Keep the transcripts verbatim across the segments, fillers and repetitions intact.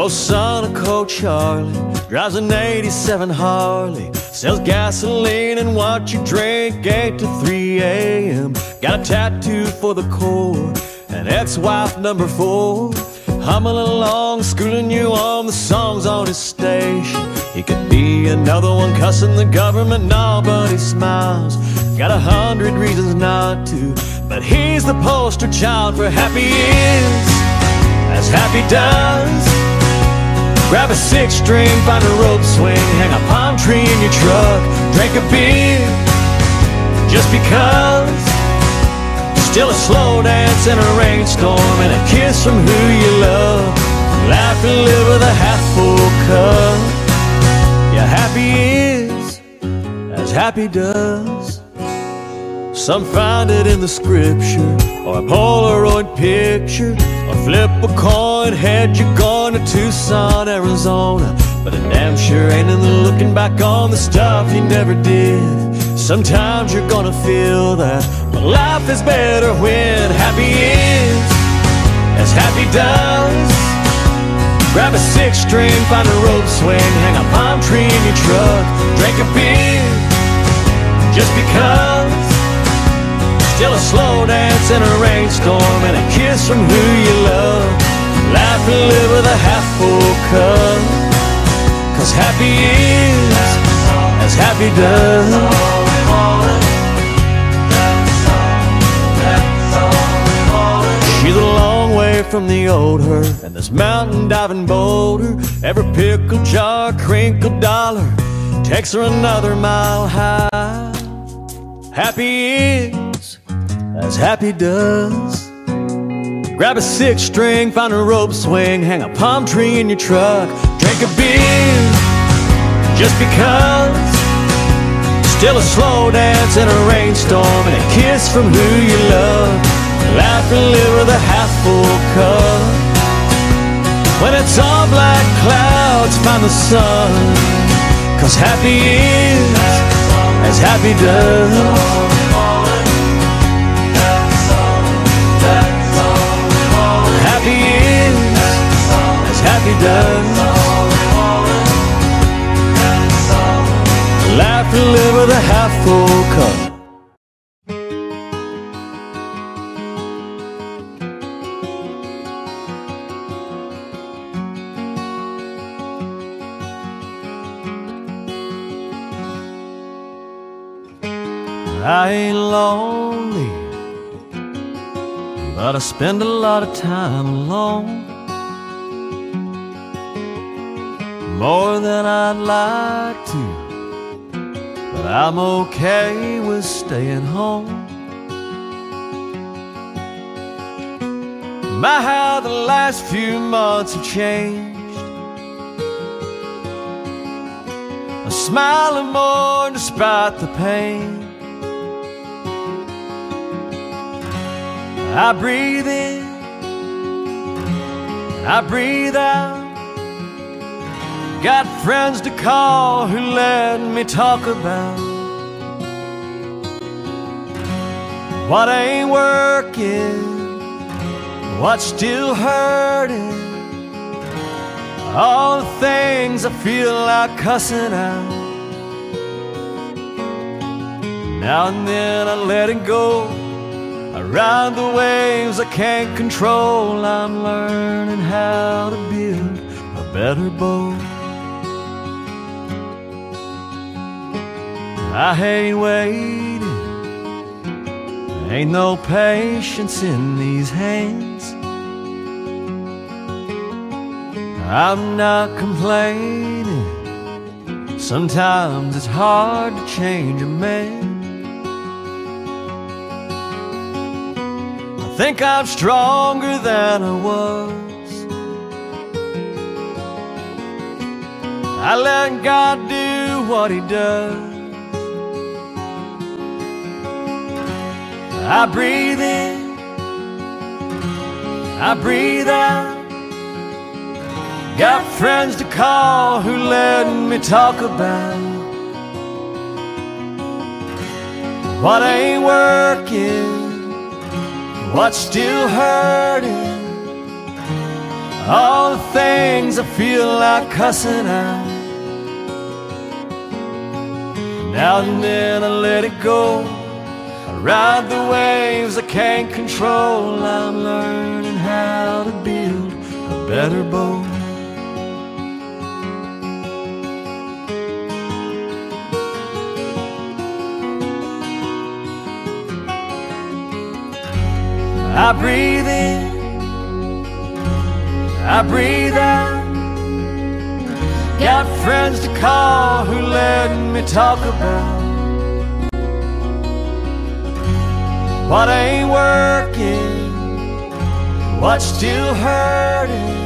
Oh, son of Coach Charlie drives an eighty-seven Harley, sells gasoline and what you drink eight to three A M Got a tattoo for the core, and ex-wife number four, humming along, schooling you on the songs on his station. He could be another one cussing the government, no, but he smiles. Got a hundred reasons not to, but he's the poster child for happy is, as happy does. Grab a six string, find a rope swing, hang a palm tree in your truck, drink a beer, just because. Still a slow dance in a rainstorm, and a kiss from who you love. Laugh and live with a half-full cup. Yeah, happy is as happy does. Some find it in the scripture, or a Polaroid picture, or flip a coin, head you're going to Tucson, Arizona. But it damn sure ain't in the looking back on the stuff you never did. Sometimes you're gonna feel that, but life is better when happy is as happy does. Grab a six string, find a rope swing, hang a palm tree in your truck, drink a beer, just because. Still a slow dance in a rainstorm, and a kiss from who you love. Laugh and live with a half-full cup, 'cause happy is as happy does. She's a long way from the old her, and this mountain diving boulder. Every pickle jar, crinkle dollar takes her another mile high. Happy is as happy does. Grab a six string, find a rope swing, hang a palm tree in your truck, drink a beer, just because. Still a slow dance in a rainstorm, and a kiss from who you love. Laugh and live with a half-full cup. When it's all black clouds, find the sun, 'cause happy is as happy does. Happy is as happy does. Laugh and live with a half-full cup. I ain't lonely, but I spend a lot of time alone, more than I'd like to, but I'm okay with staying home. My, how the last few months have changed. I'm smiling more despite the pain. I breathe in, I breathe out. Got friends to call who let me talk about what ain't working, what's still hurting, all the things I feel like cussing out. Now and then I let it go, I ride the waves I can't control. I'm learning how to build a better boat. I hate waiting, ain't no patience in these hands. I'm not complaining, sometimes it's hard to change a man. I think I'm stronger than I was. I let God do what He does. I breathe in, I breathe out. Got friends to call who let me talk about what ain't working, what's still hurting, all the things I feel like cussing out. Now and then I let it go. I ride the waves I can't control. I'm learning how to build a better boat. I breathe in, I breathe out. Got friends to call who let me talk about what ain't working, what's still hurting,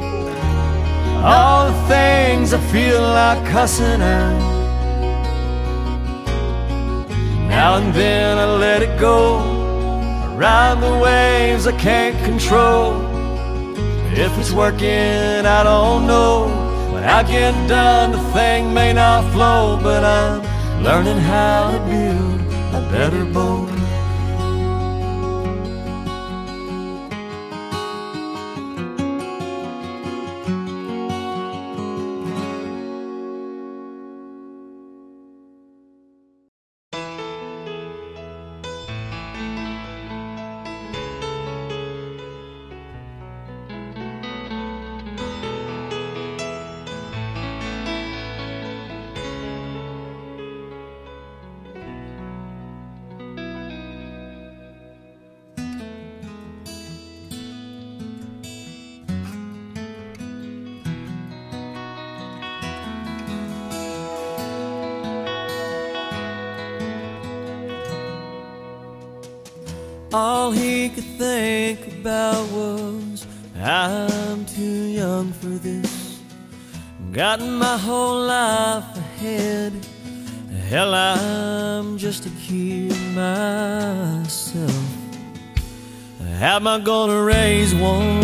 all the things I feel like cussing out. Now and then I let it go. I ride the waves I can't control. If it's working, I don't know. When I get done, the thing may not flow, but I'm learning how to build a better boat. All he could think about was, I'm too young for this. Got my whole life ahead. Hell, I'm just a kid myself. How am I gonna raise one?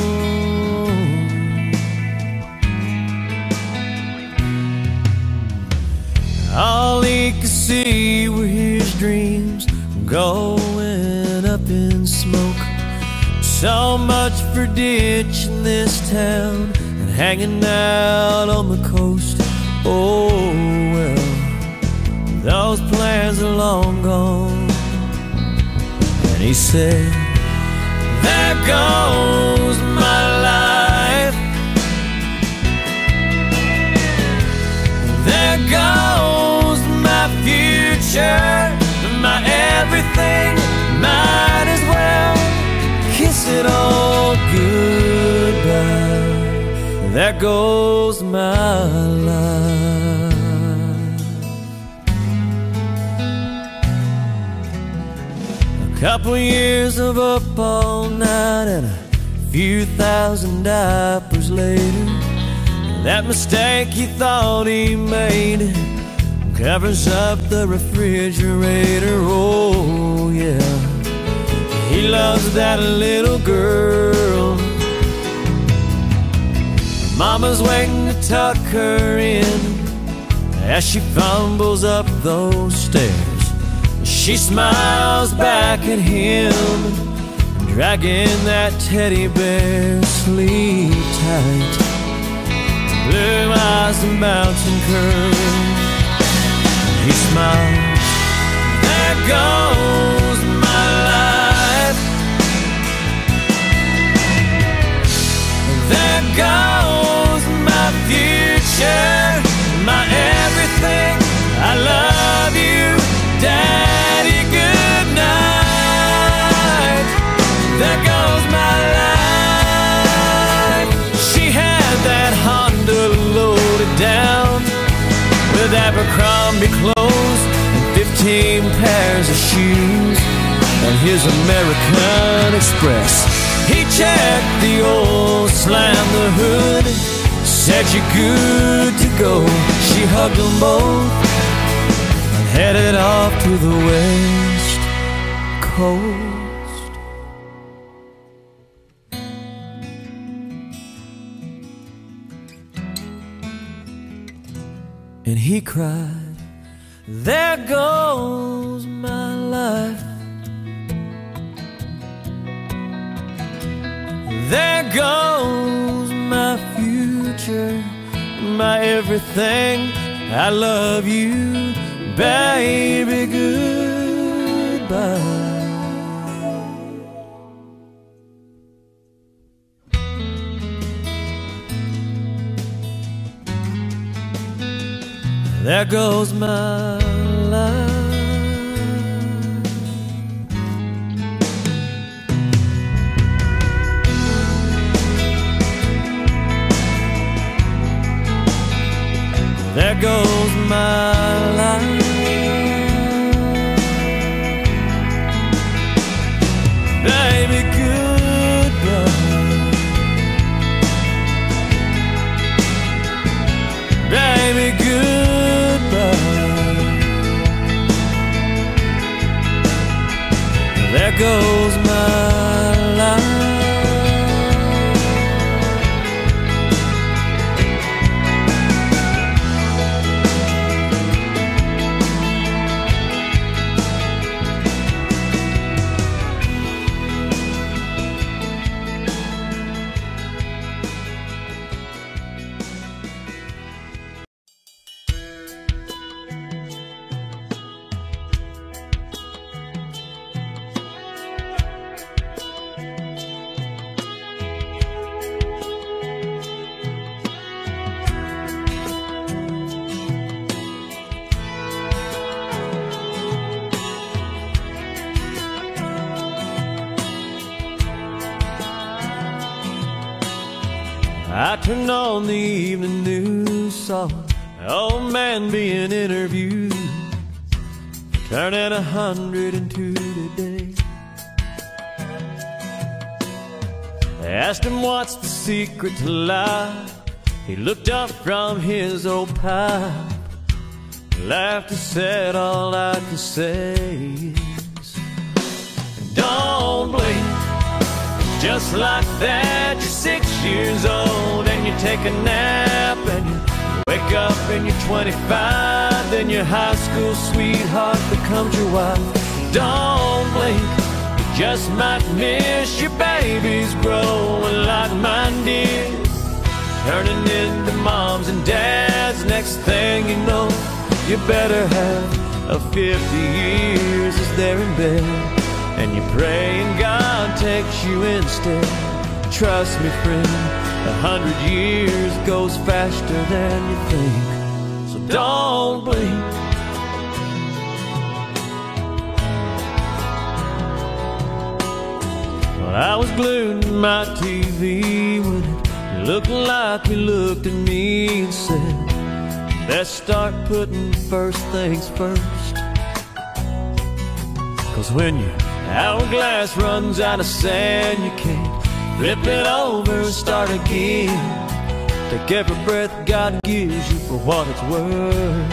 All he could see were his dreams going up in smoke. So much for ditching this town and hanging out on the coast. Oh well, those plans are long gone. And he said, there goes my life, there goes my future, my everything. Might as well kiss it all goodbye. There goes my life. A couple years of up all night and a few thousand diapers later, that mistake he thought he made covers up the refrigerator. Oh yeah, he loves that little girl. Mama's waiting to tuck her in as she fumbles up those stairs. She smiles back at him, dragging that teddy bear. Sleep tight, blue eyes and bouncing curls. He smiles, there goes my life, there goes my future, my everything. I love you, Daddy, good night. There goes my life. She had that Honda loaded down with Abercrombie clothes and fifteen pairs of shoes on his American Express. He checked the oil, slammed the hood, said you're good to go. She hugged them both and headed off to the West Coast. And he cried, there goes my life, there goes future, my everything. I love you, baby, goodbye. There goes my life. There goes my life. Baby, goodbye. Baby, goodbye. There goes my life. I turned on the evening news, saw an old man being interviewed, turning a hundred and two today. They asked him what's the secret to life. He looked up from his old pipe, laughed and said, all I can say is, don't blink. Just like that, you're six years old and you take a nap and you wake up and you're twenty-five. Then your high school sweetheart becomes your wife. Don't blink, you just might miss your babies growing like mine did, turning into moms and dads. Next thing you know, you better have a fifty years as they're in bed, and you pray and God takes you instead. Trust me, friend, a hundred years goes faster than you think. So don't blink. Well, I was glued to my T V when it looked like you looked at me and said, let's start putting first things first. Cause when your hourglass runs out of sand, you can't flip it over and start again. Take every breath God gives you for what it's worth.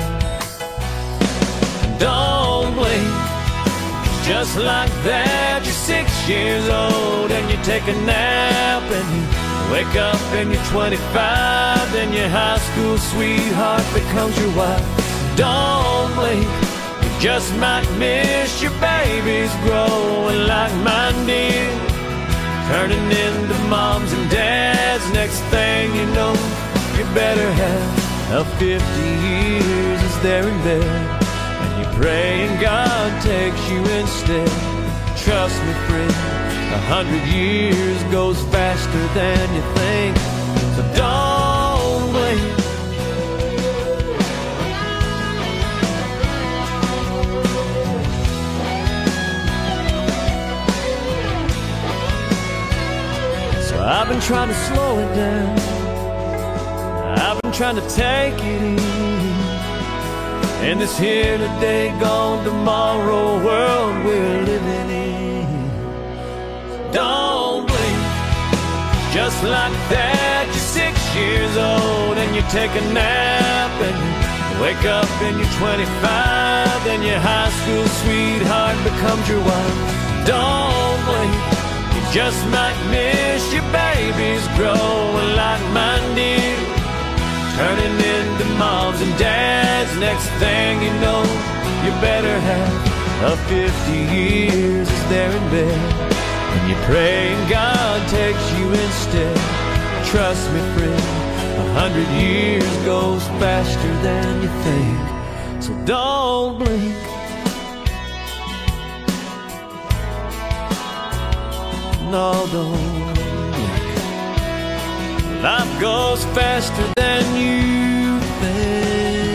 Don't blink. Just like that, you're six years old and you take a nap and you wake up and you're twenty-five. Then your high school sweetheart becomes your wife. Don't blink. Just might miss your babies growing like mine did, turning into moms and dads. Next thing you know, you better have a fifty years as they're in bed, and you pray and God takes you instead. Trust me, friend, a hundred years goes faster than you think. So don't blink. I've been trying to slow it down, I've been trying to take it easy in this here today, gone tomorrow world we're living in. Don't blink. Just like that, you're six years old and you take a nap and you wake up and you're twenty-five. Then your high school sweetheart becomes your wife. Don't blink. Just might miss your babies growing like mine did, turning into moms and dads. Next thing you know, you better have a fifty years as they're in bed, and you pray and God takes you instead. Trust me, friend, a A hundred years goes faster than you think, so don't blink. No, don't blink. Life goes faster than you think.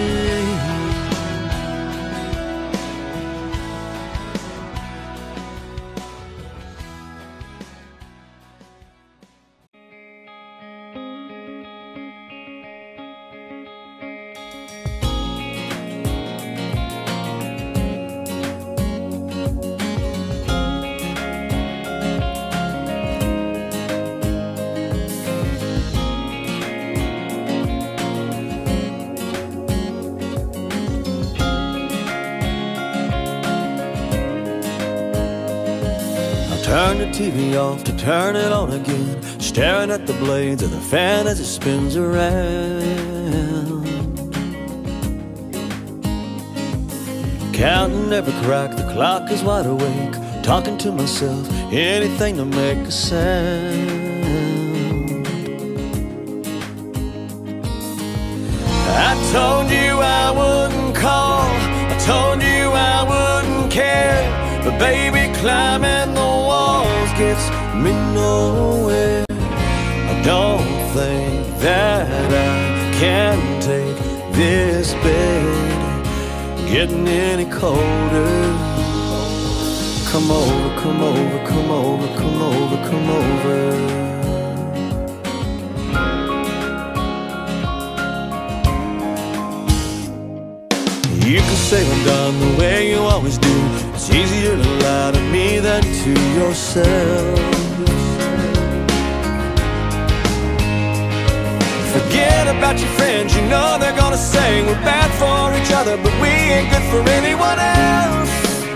Turn the T V off to turn it on again, staring at the blades of the fan as it spins around. Counting every crack, the clock is wide awake, talking to myself, anything to make a sound. I told you I wouldn't call, I told you I wouldn't care, but baby, climbing the walls gets me nowhere. I don't think that I can take this bed getting any colder. Come over, come over, come over, come over, come over. You can say I'm done the way you always do. It's easier to lie to me than to yourself. Forget about your friends, you know they're gonna say we're bad for each other, but we ain't good for anyone else.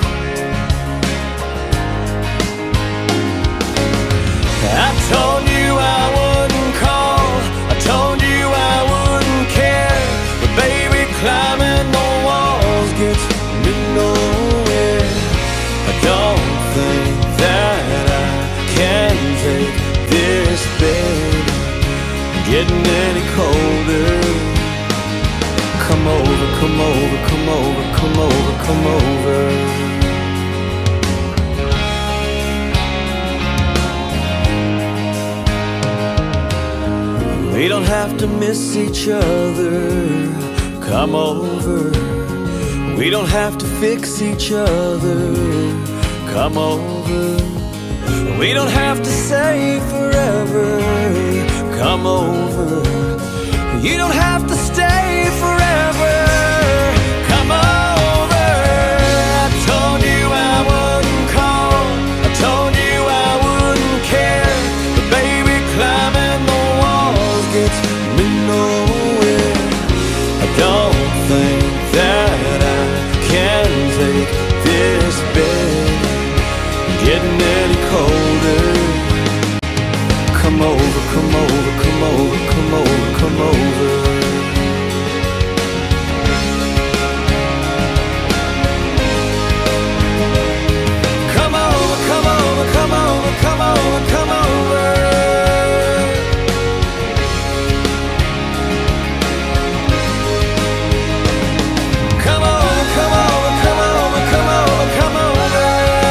I told you I wouldn't call, I told you I wouldn't care, but baby, climbing the walls gets me nowhere. I don't think that I can take this bed getting any colder. Come over, come over, come over, come over, come over. We don't have to miss each other. Come over. We don't have to fix each other. Come over. We don't have to say forever. Come over. You don't have to stay forever. Come over. I told you I wouldn't call, I told you I wouldn't care, but baby, climbing the walls gets me nowhere. I don't think that I can take this bed getting any colder. Come over, come over, come over, come over, come over. Come over, come over, come over, come over, come over. Come over, come over, come over, come over, come over.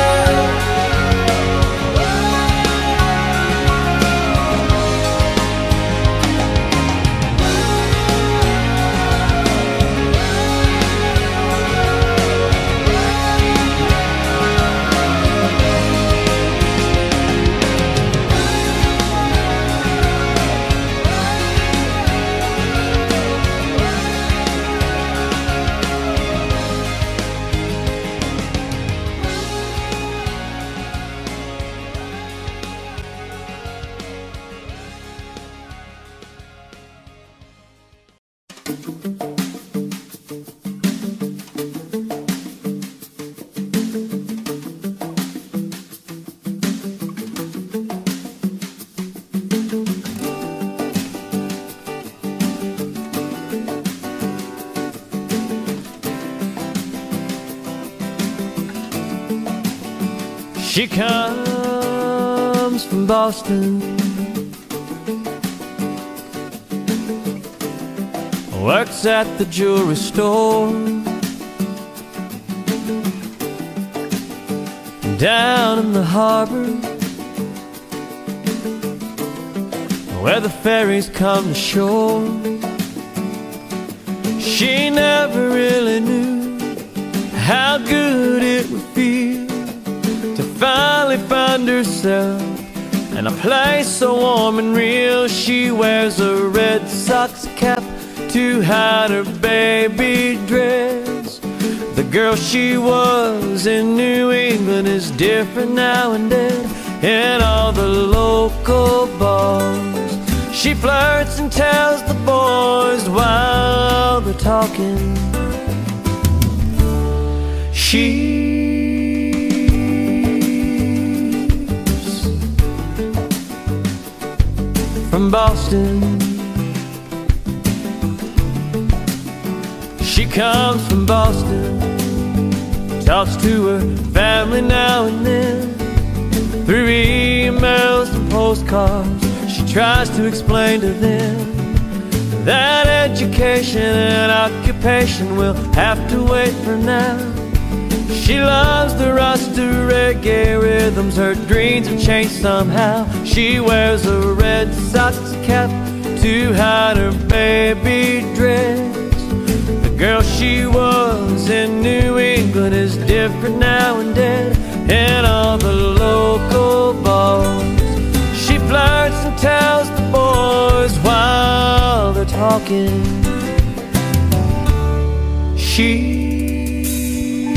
She comes from Boston, works at the jewelry store down in the harbor where the ferries come to shore. She never really knew how good it would feel to finally find herself in a place so warm and real. She wears a Red Sox cap to hide her baby dress. The girl she was in New England is different now and then. In all the local bars, she flirts and tells the boys while they're talking. She's from Boston. She comes from Boston, talks to her family now and then through emails and postcards. She tries to explain to them that education and occupation will have to wait for now. She loves the Rasta reggae rhythms, her dreams have changed somehow. She wears a Red Sox cap to hide her baby dress. The girl she was in New England is different now and then. In all the local bars, she flirts and tells the boys while they're talking. She's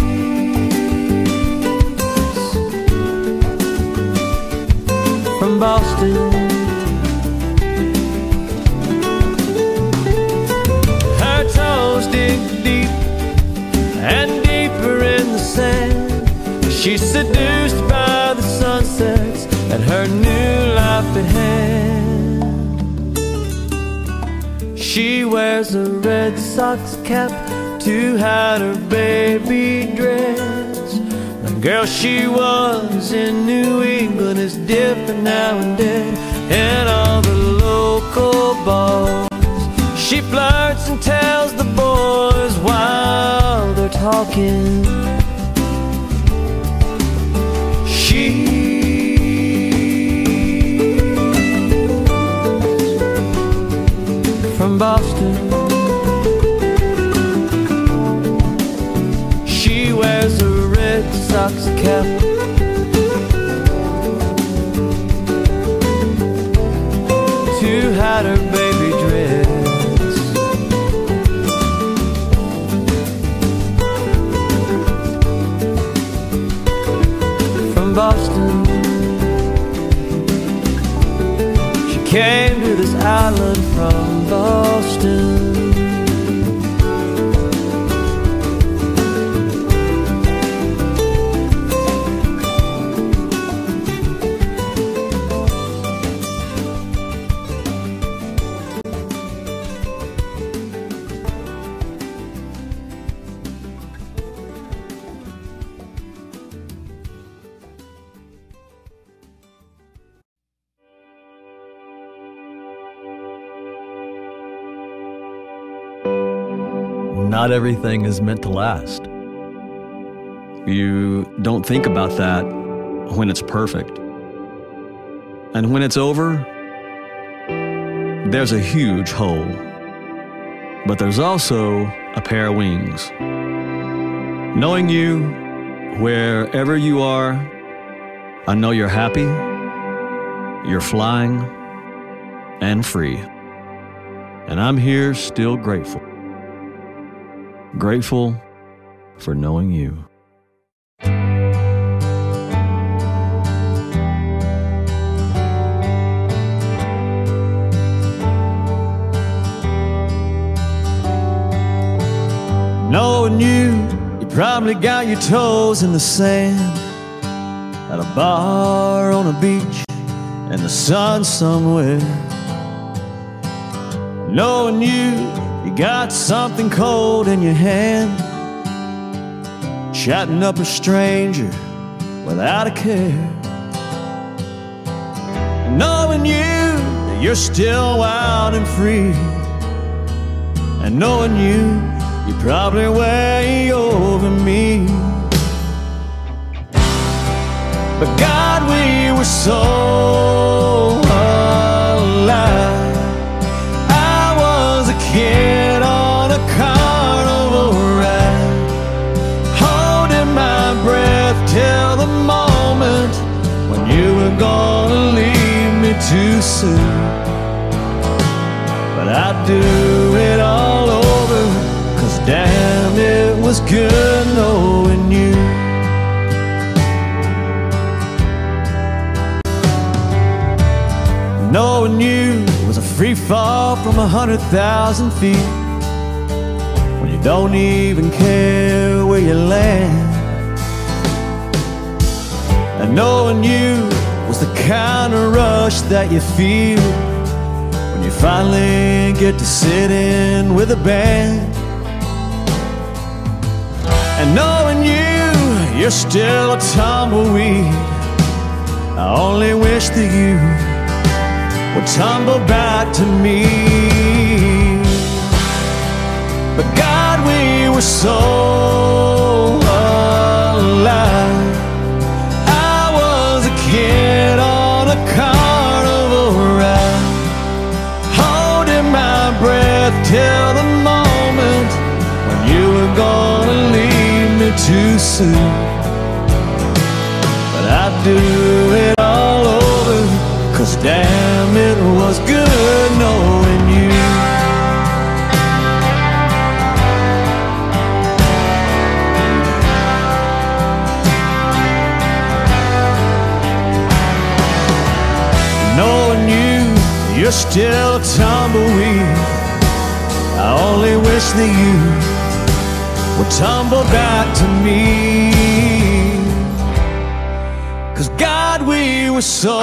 from Boston. Her toes dig deep and deeper in the sand. She's seduced by the sunsets and her new life at hand. She wears a Red Sox cap to hide her baby dress. The girl she was in New England is different now and then. In all the local bars, she flirts and tells the boys while they're talking. From Boston, she wears a Red Sox cap to hide her baby dress. From Boston, she came to this island from Boston. Not everything is meant to last. You don't think about that when it's perfect. And when it's over, there's a huge hole. But there's also a pair of wings. Knowing you, wherever you are, I know you're happy, you're flying, and free. And I'm here still grateful. Grateful for knowing you. Knowing you, you probably got your toes in the sand at a bar on a beach in the sun somewhere. Knowing you, you got something cold in your hand, chatting up a stranger without a care. Knowing you, that you're still wild and free, And knowing you, you're probably way over me. But God, we were so alive. I was a kid on a carnival ride, holding my breath till the moment when you were gonna leave me too soon. But I'd do it all over, 'cause damn, it was good knowing you. Knowing you was a free fall from a hundred thousand feet, when you don't even care where you land. And knowing you was the kind of rush that you feel when you finally get to sit in with a band. And knowing you, you're still a tumbleweed, I only wish that you would tumble back to me. But God, we were so alive. I was a kid on a carnival ride, holding my breath till the moment when you were gonna leave me too soon. But I'd do it all over, 'cause damn, it was good knowing you. Knowing you, you're still a tumbleweed, I only wish that you would tumble back to me. 'Cause God, we were so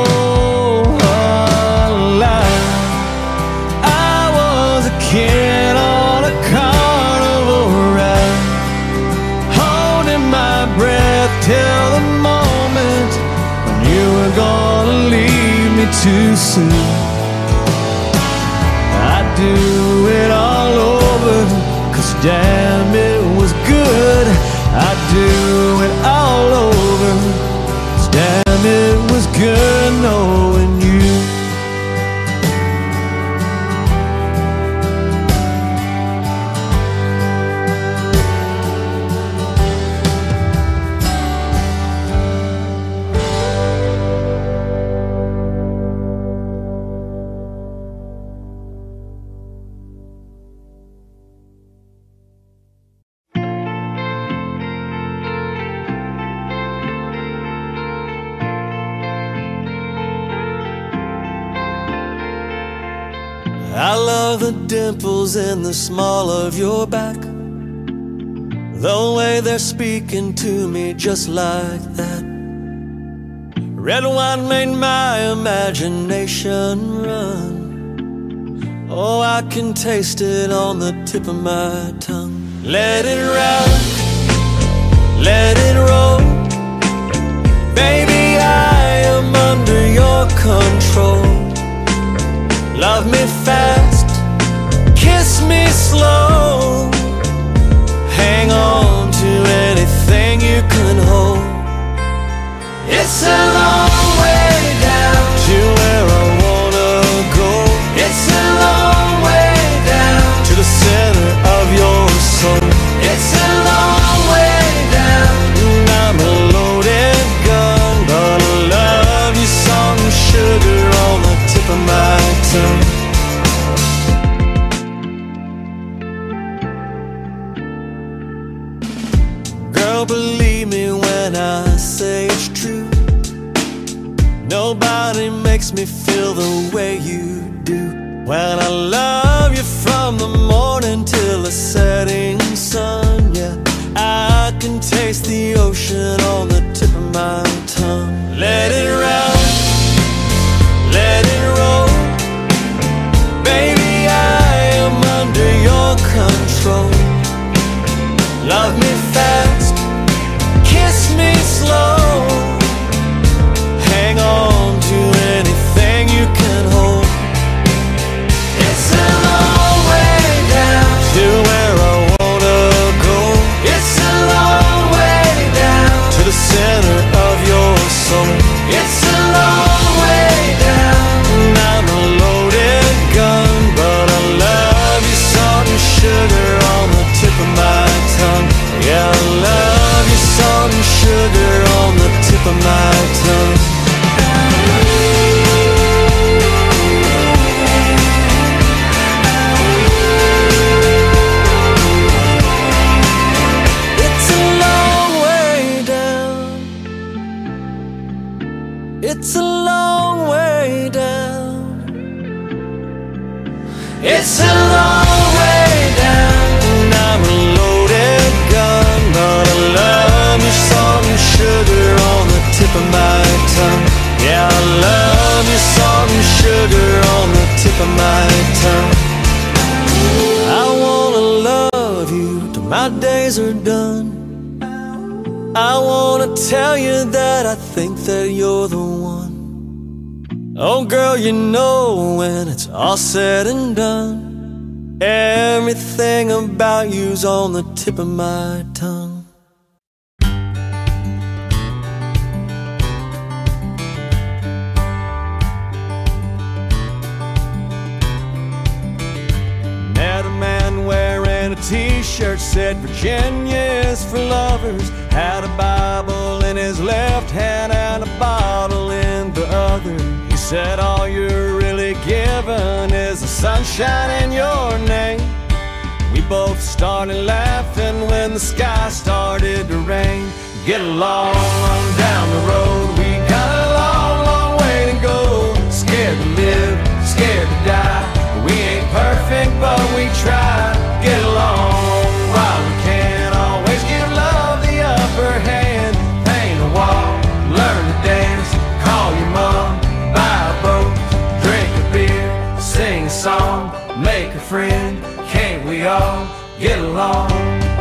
alive. I was a kid on a carnival ride, holding my breath till the moment when you were gonna leave me too soon. I'd do it all over, 'cause damn, it was good. I'd do it all over, 'cause damn, it was good knowing you. I love the dimples in the small of your back, the way they're speaking to me just like that. Red wine made my imagination run. Oh, I can taste it on the tip of my tongue. Let it rock, let it roll. Baby, I am under your control. Love me fast, kiss me slow. Hang on to anything you can hold. It's a long way down to where I wanna go. It's a long way down to the center of your soul. It's a long way down, and I'm a loaded gun, but I love your song with sugar on the tip of my tongue. Girl, believe me when I say it's true, nobody makes me feel the way you do. When I love you from the morning till the setting sun, yeah, I can taste the ocean on the tip of my tongue. Let it round, let it roll. Baby, I am under your control. Love me fast, kiss me slow. Hang on to anything you can hold. It's a long way down tip of my tongue. It's a long way down. It's a long way down. It's a long way down. I'm a loaded gun, but I love you salt and sugar on the tip of my tongue. Yeah, I love you salt and sugar on the tip of my tongue. I wanna love you till my days are done. I wanna tell you that I think that you're the one. Oh girl, you know when it's all said and done, everything about you's on the tip of my tongue. Met a man wearing a t-shirt said Virginia is for lovers. Had a Bible in his left hand and a bottle in the other. He said all you're really given is the sunshine in your name. We both started laughing when the sky started to rain. Get along on down the road, we got a long, long way to go. Scared to live, scared to die. We ain't perfect, but we try. Get along while we can. Always give love the upper hand. Paint a wall, learn to dance. Call your mom, buy a boat, drink a beer, sing a song, make a friend. Can't we all get along?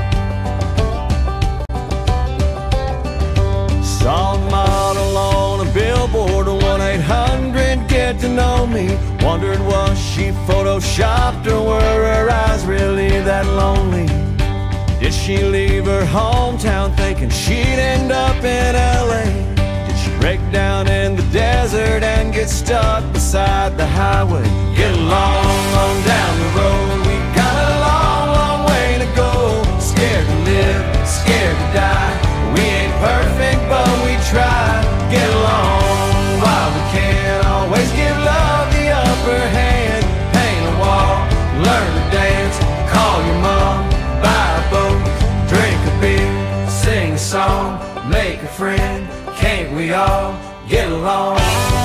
Saw a model on a billboard, one eight hundred get to know me. Wondered was she photoshopped or were her eyes really that lonely? Did she leave her hometown thinking she'd end up in L A? Did she break down in the desert and get stuck beside the highway? Get along on down the road, we got a long, long way to go. Scared to live, scared to die. We ain't perfect, but we try. Get along while we can. Always give love the upper hand. Paint a wall, learn to dance. Call your mom, buy a boat, drink a beer, sing a song, make a friend. Can't we all get along?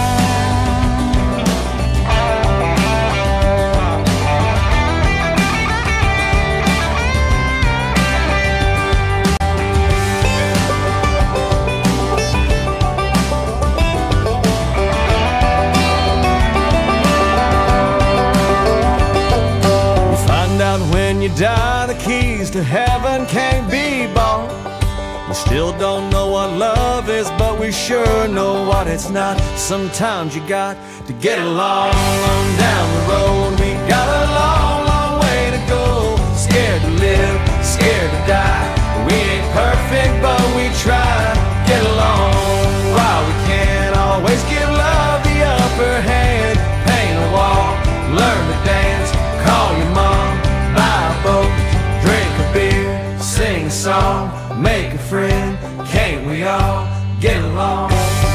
When you die, the keys to heaven can't be bought. We still don't know what love is, but we sure know what it's not. Sometimes you got to get along on down the road. We got a long, long way to go. Scared to live, scared to die. We ain't perfect, but we try. Get along while we can. Always give love the upper hand. Paint a wall, learn to dance. Call your mom, buy a boat, drink a beer, sing a song, make a friend. Can't we all get along?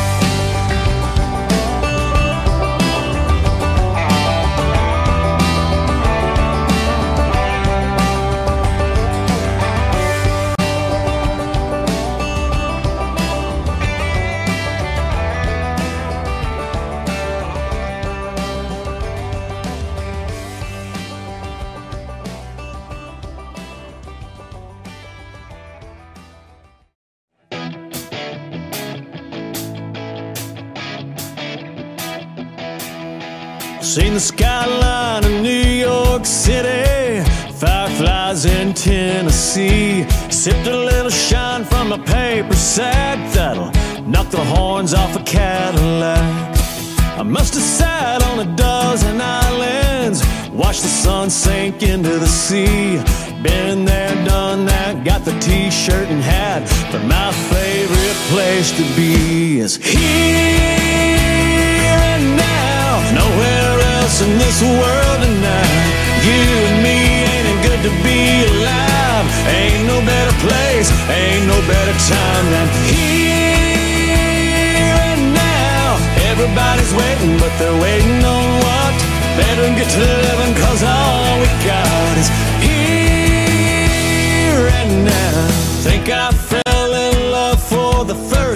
Seen the skyline of New York City, fireflies in Tennessee. Sipped a little shine from a paper sack that'll knock the horns off a Cadillac. I must have sat on a dozen islands, watched the sun sink into the sea. Been there, done that, got the t-shirt and hat, but my favorite place to be is here and now. Nowhere else in this world tonight. You and me, ain't it good to be alive? Ain't no better place, ain't no better time than here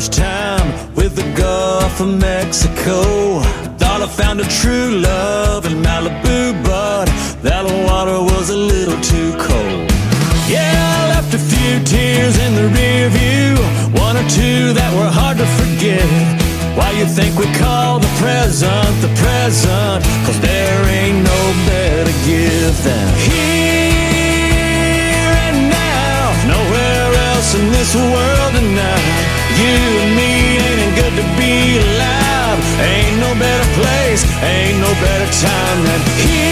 first time with the Gulf of Mexico. Thought I found a true love in Malibu, but that water was a little too cold. Yeah, I left a few tears in the rear view, one or two that were hard to forget. Why you think we call the present the present? Cause there ain't no better gift than here and now. Nowhere else in this world tonight. You and me, ain't it good to be alive? Ain't no better place, ain't no better time than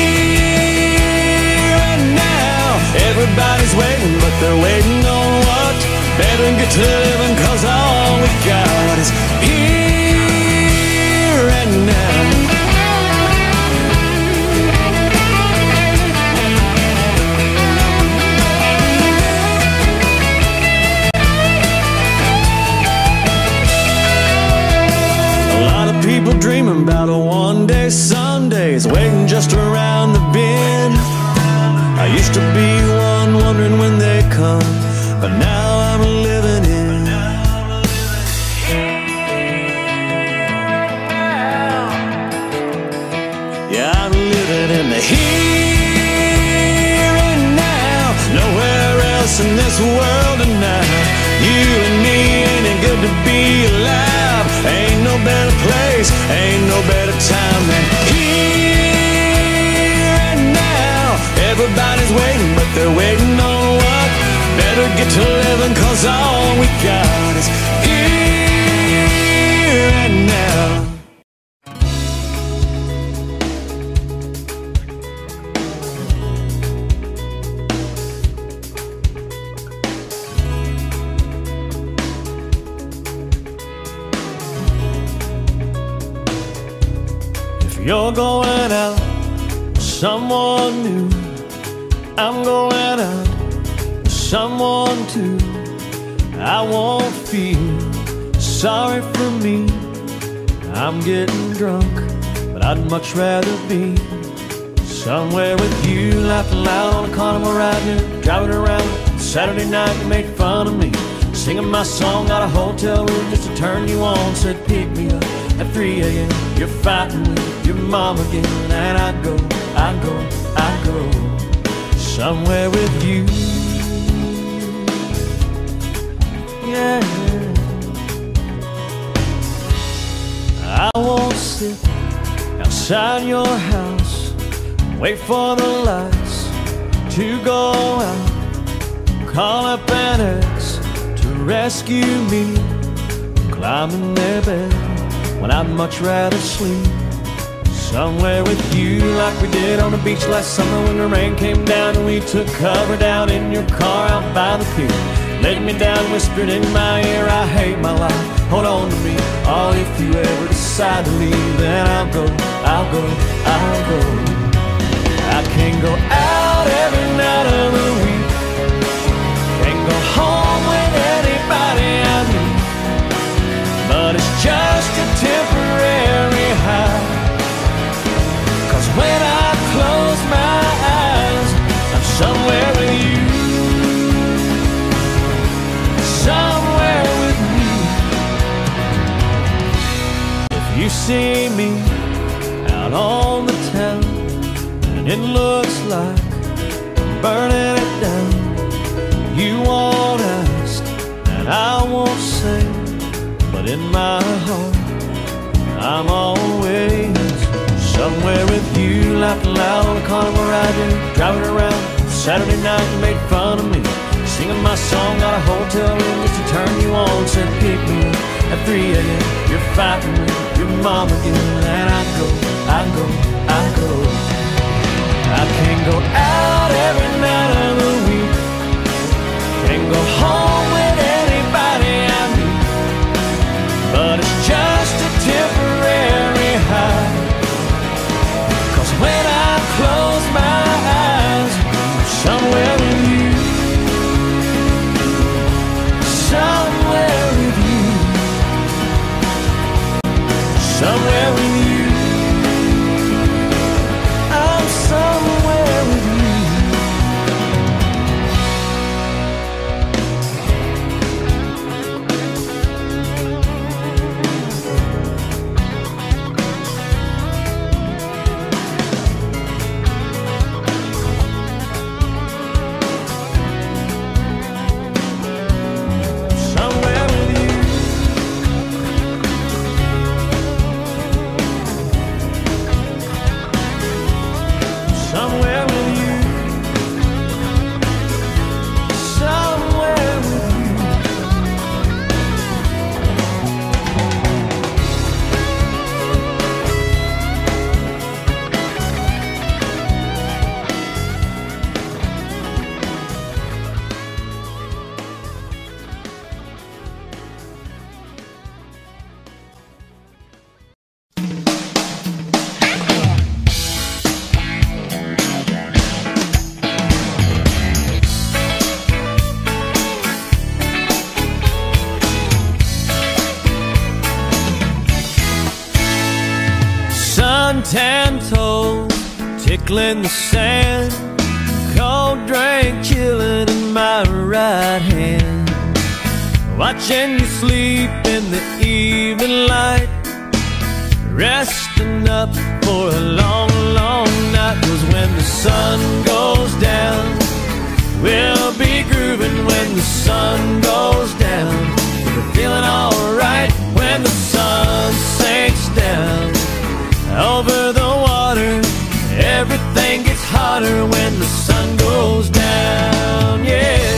here and now. Everybody's waiting, but they're waiting on what? Better get to living, cause all we got is here and now. People dreaming about a one-day Sundays, waiting just around the bend. I used to be one wondering when they come, but now I'm living in. Yeah, I'm living in the here and now. Nowhere else in this world tonight. You and me, ain't it good to be alive? Ain't no better place, ain't no better time than here and now. Everybody's waiting, but they're waiting on what? Better get to living, cause all we got is here and now. You're going out with someone new. I'm going out with someone too. I won't feel sorry for me. I'm getting drunk, but I'd much rather be somewhere with you, laughing loud on a carnival ride here, driving around Saturday night. You made fun of me, singing my song out of hotel room just to turn you on. Said pick me up at three A M You're fighting with your mom again, and I go, I go, I go somewhere with you. Yeah, I won't sit outside your house, wait for the lights to go out, call up an ex to rescue me, climb in their bed when I'd much rather sleep somewhere with you, like we did on the beach last summer when the rain came down and we took cover down in your car out by the pier. Laid me down, whispered in my ear, I hate my life, hold on to me. Oh, if you ever decide to leave, then I'll go, I'll go, I'll go. I can't go out every night of the week, can't go home with anybody I meet, but it's just a temporary high. Cause when I close my eyes, I'm somewhere with you, somewhere with you. If you see me out on the town and it looks like I'm burning it down, you won't ask and I won't say, but in my heart I'm always somewhere with you, laughing loud on a carnival ride here, driving around Saturday night. You made fun of me, singing my song out of hotel room just to turn you on. Said pick me up at three A M You're fighting with your mom again, and I go, I go, I go. I can't go out every night of the week, can't go home with anybody I meet, but it's just a temporary high. When I close my eyes, somewhere with you, somewhere with you, somewhere with you, I'm somewhere with you. tan toes tickling the sand, cold drink chilling in my right hand, watching you sleep in the evening light, resting up for a long, long night. 'Cause when the sun goes down, we'll be grooving. When the sun goes down, we're feeling alright. When the sun sinks down over the water, everything gets hotter when the sun goes down, yeah.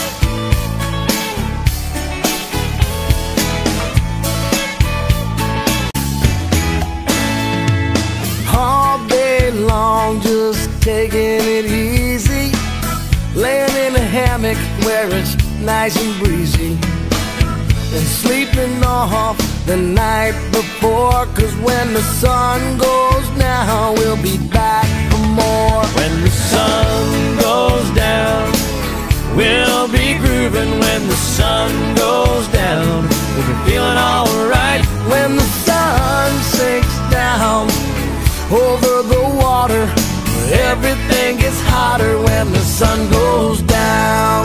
All day long, just taking it easy, laying in a hammock where it's nice and breezy, and sleeping off the night before. 'Cause when the sun goes down, we'll be back for more. When the sun goes down, we'll be grooving. When the sun goes down, we'll be feeling alright. When the sun sinks down over the water, everything gets hotter when the sun goes down.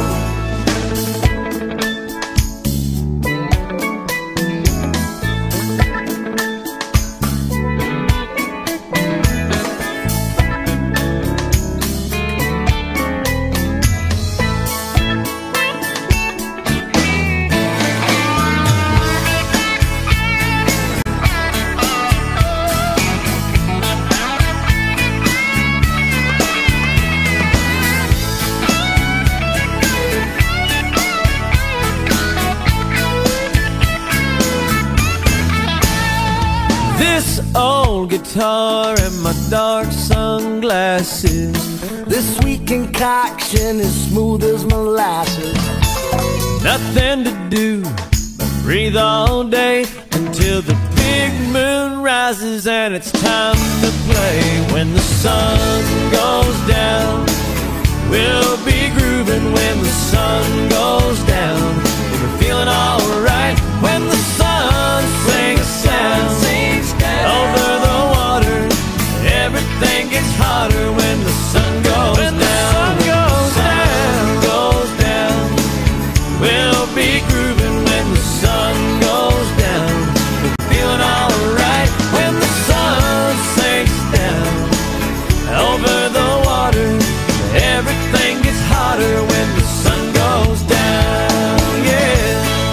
This old guitar and my dark sunglasses, This sweet concoction is smooth as molasses. nothing to do but breathe all day until the big moon rises and it's time to play. When the sun goes down, we'll be grooving. When the sun goes down, we'll be feeling alright. When the sun sinks down over the water, everything gets hotter when the sun goes when down. The sun goes down, goes down, we'll be grooving. When the sun goes down, we're feeling alright. When the sun sinks down over the water, everything gets hotter when the sun goes down, yeah.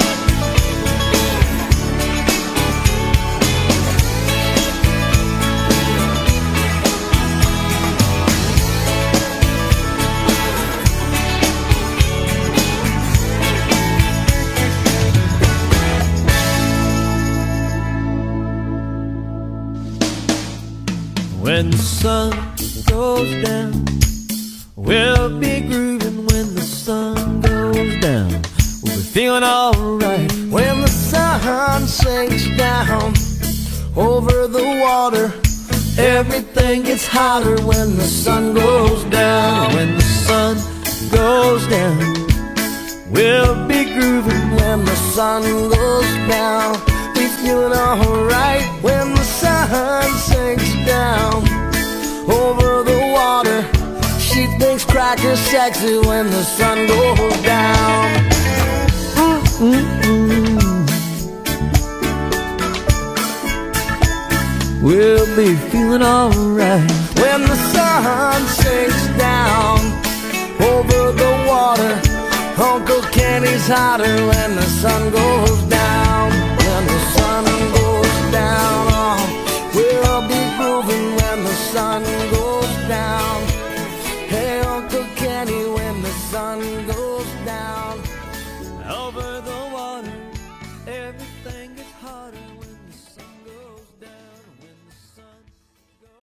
When the sun goes down, we'll be grooving. When the sun goes down, we'll be feeling alright. When the sun sinks down over the water, everything gets hotter when the sun goes down. When the sun goes down, we'll be grooving. When the sun goes down, we feeling alright. When the sun sinks down over the water, she thinks crackers sexy when the sun goes down. Mm-mm-mm. We'll be feeling alright. When the sun sinks down over the water, Uncle Kenny's hotter when the sun goes down. When the sun goes down, oh, we'll be grooving when the sun goes down. Hey, Uncle Kenny, when the sun goes down Over the water, everything gets hotter when the sun goes down. When the sun goes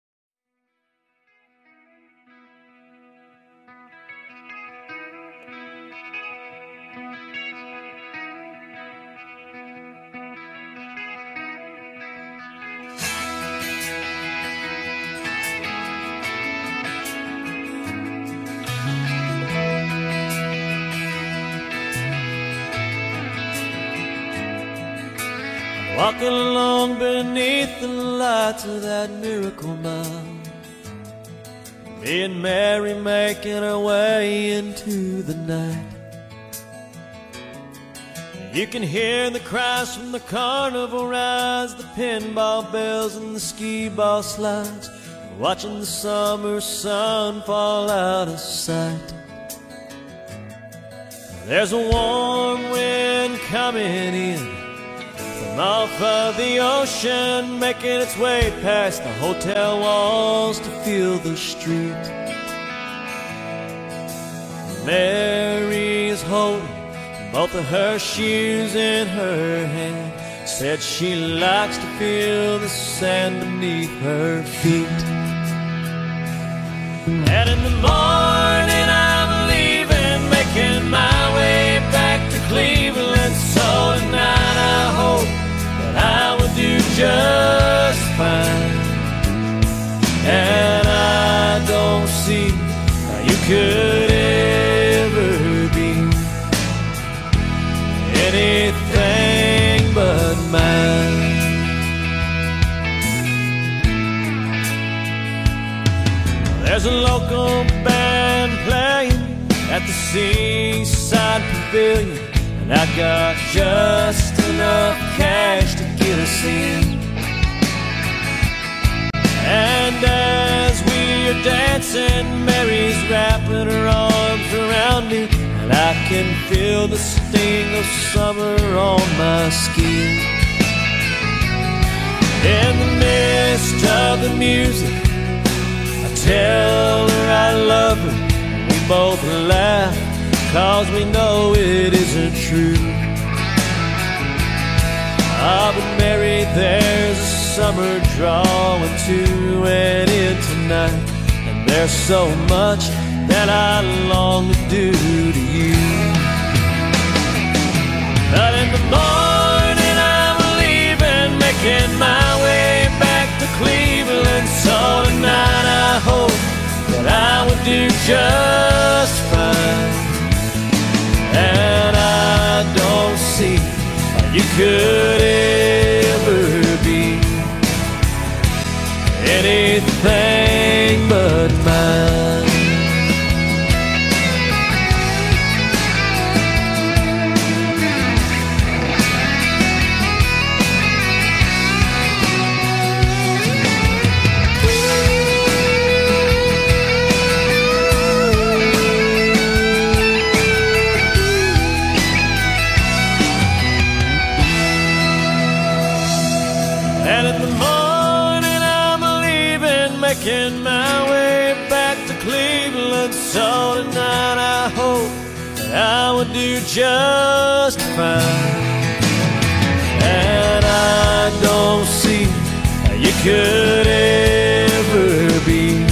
walking along beneath the lights of that Miracle Mile. Me and Mary making our way into the night. You can hear the cries from the carnival rides, the pinball bells and the skee ball slides, watching the summer sun fall out of sight. There's a warm wind coming in from off of the ocean, making its way past the hotel walls to feel the street. Mary is holding both of her shoes in her hand, said she likes to feel the sand beneath her feet. And in the morning I'm leaving, making my way back to Cleveland. So tonight I hope that I will do just fine. And I don't see how you could ever be anything but mine. There's a local band playing at the Seaside Pavilion, and I got just enough cash to get us in. And as we are dancing, Mary's wrapping her arms around me, and I can feel the sting of summer on my skin. In the midst of the music, I tell her I love her, and we both laugh, 'cause we know it isn't true. Ah, but Mary, there's a summer drawing to an end tonight, and there's so much that I long to do to you. But in the morning I'm leaving, making my way back to Cleveland. So tonight I hope that I would do just fine. And I don't see how you could ever be anything but mine. Making my way back to Cleveland. So tonight I hope that I would do just fine. And I don't see how you could ever be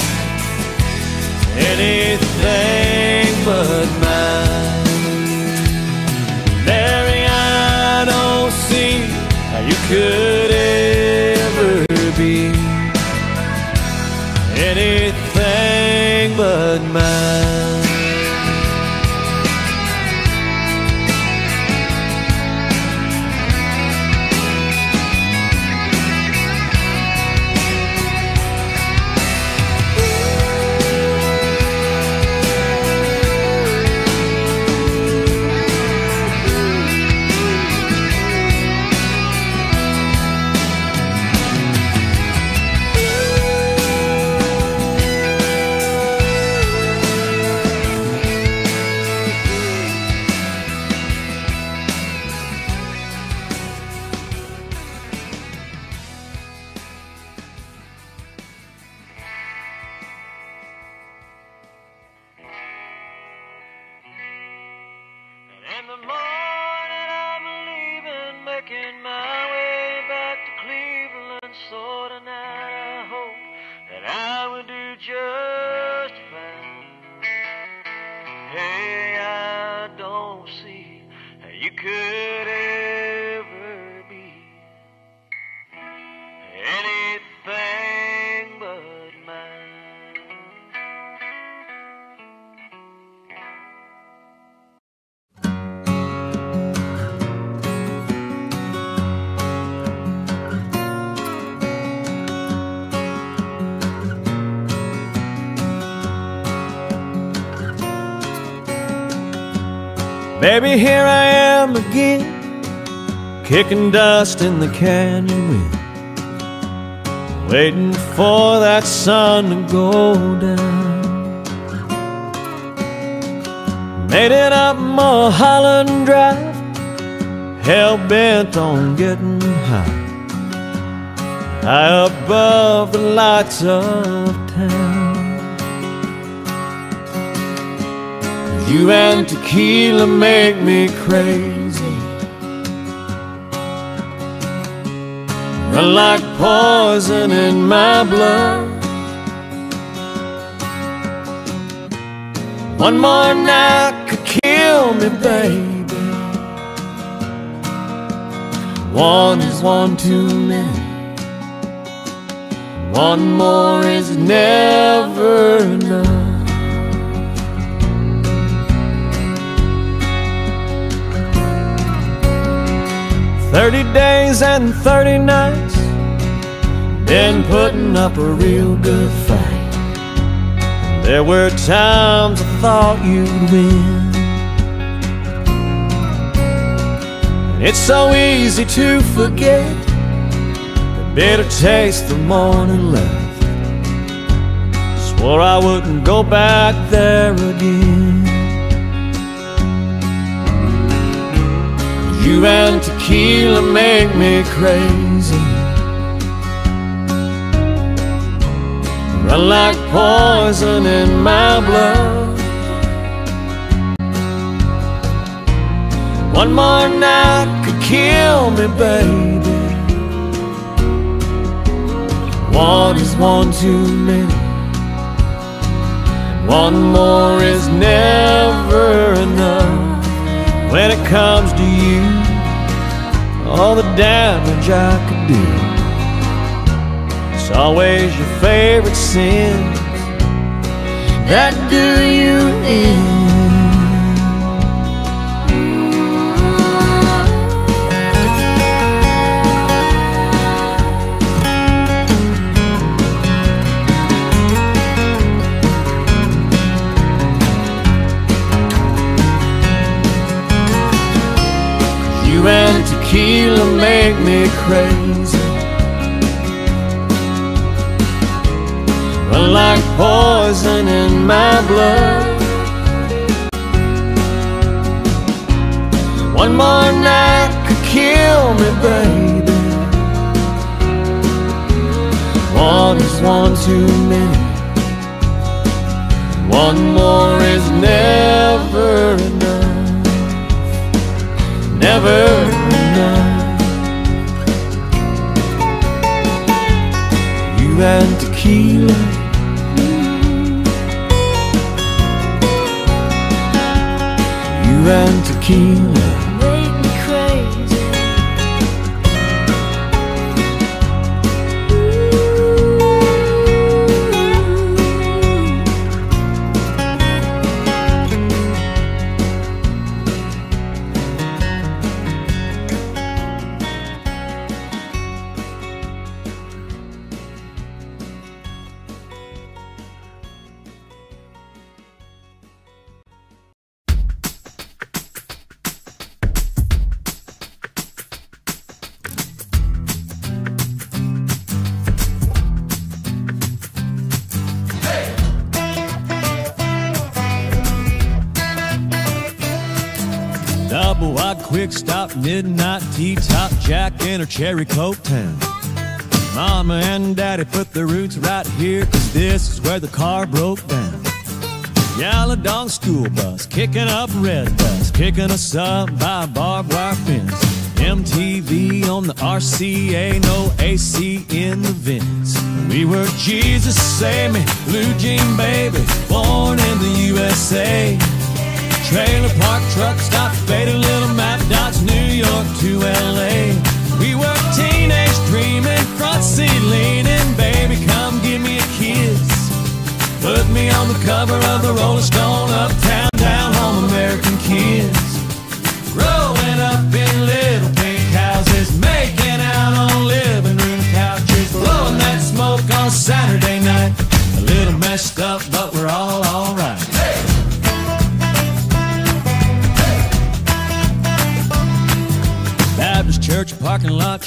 anything but mine. Mary, I don't see how you could ever be anything but mine. In the morning I'm leaving, making my way back to Cleveland. So tonight I hope that I will do just fine. Hey, I don't see how you could ever be anything but mine. Baby, here I am again, kicking dust in the canyon wind, waiting for that sun to go down. Made it up Mulholland Drive, hell-bent on getting high, high above the lights of town. You and tequila make me crazy, run like poison in my blood. One more night could kill me, baby. One is one too many. One more is never enough. Thirty days and thirty nights, been putting up a real good fight. There were times I thought you'd win. And it's so easy to forget the bitter taste the morning left. Swore I wouldn't go back there again. You and tequila make me crazy, run like poison in my blood. One more night could kill me, baby. One is one too many. One more is never enough. When it comes to you, all the damage I could do, it's always your favorite sins that do you in. You and tequila make me crazy, run like poison in my blood. One more night could kill me, baby. One is one too many. One more is never enough. Never enough. You and tequila, you and tequila make me crazy. Double wide, quick stop, midnight tea top, Jack in her cherry coke town. Mama and Daddy put their roots right here, 'cause this is where the car broke down. Yellow dog school bus, kicking up red dust, kicking us up by a barbed wire fence. M T V on the R C A, no A C in the vents. We were Jesus Save Me, blue jean baby, born in the U S A. Trailer park truck stop, faded little map dots, New York to L A. We were teenage dreaming, front seat leaning, baby come give me a kiss. Put me on the cover of the Rolling Stone, uptown, down home, American kids. Growing up in little pink houses, making out on living room couches, blowing that smoke on Saturday night. A little messed up, but we're all alright. Hey!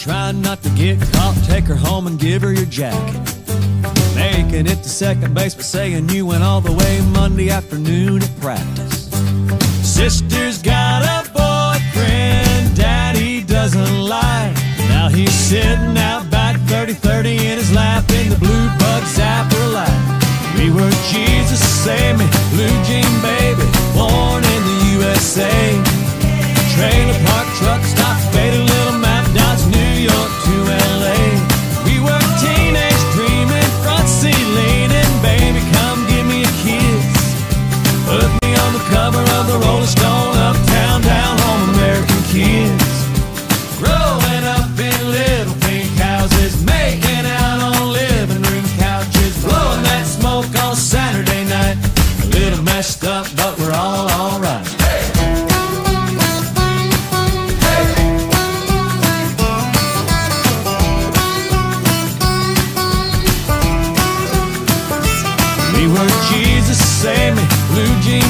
Try not to get caught, take her home and give her your jacket. Making it to second base by saying you went all the way Monday afternoon at practice. Sister's got a boyfriend daddy doesn't like. Now he's sitting out back thirty thirty in his lap in the blue bug zapper light. We were Jesus save me, blue jean baby, born in the U S A. Trailer park truck stop, faded little map, Dodge New York to L A. We were teenage dreaming, front seat leaning, baby come give me a kiss. Put me on the cover of the Rolling Stone, uptown, down home, American kids. Growing up in little pink houses, making out on living room couches, blowing that smoke on Saturday night. A little messed up, but we're all alright. We were Jesus save me, blue jeans